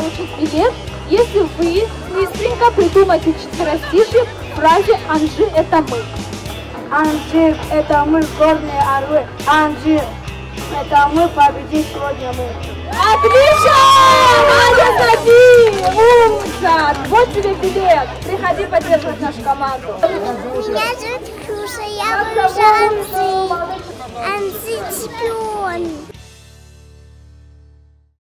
получить билет, если вы быстренько придумаете четверостишие в фразе «Анжи – это мы». Анжир – это мы, горные орлы. Анжир – это мы, победим сегодня мы. Отлично! Аня, Софи! Умница! Вот тебе билет. Приходи поддерживать нашу команду. Меня зовут Ксюша, я выезжаю Анжи чемпион.